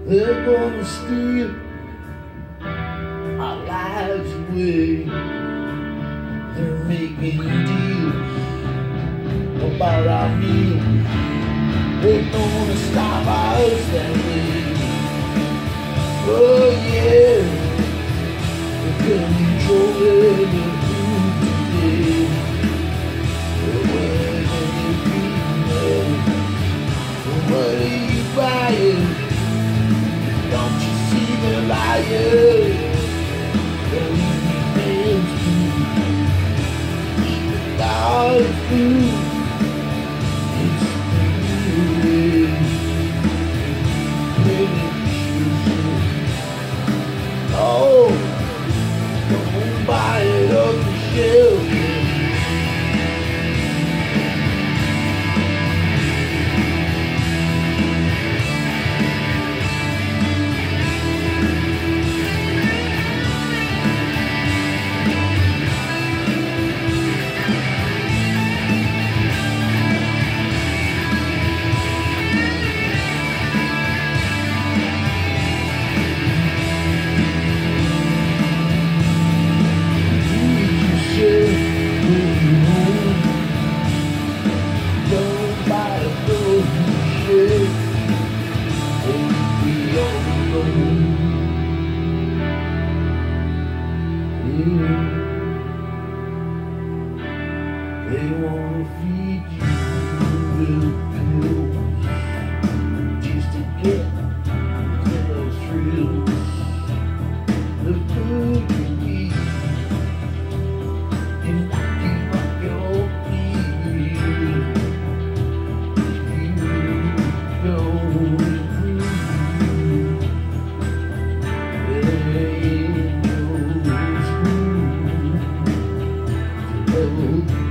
They're gonna steal our lives away. They're making deals about our meals. They're gonna stop us that way. Oh yeah, they're controlling the food today. Where are you being? What are you buying? Don't you see the liars? They're eating man's food. Eating God's food. It's food. Oh, don't buy it off the shelf. They wanna feed you with pills just to get their thrills. The food you eat can knock you off your feet if you don't improve. There ain't no school to help you.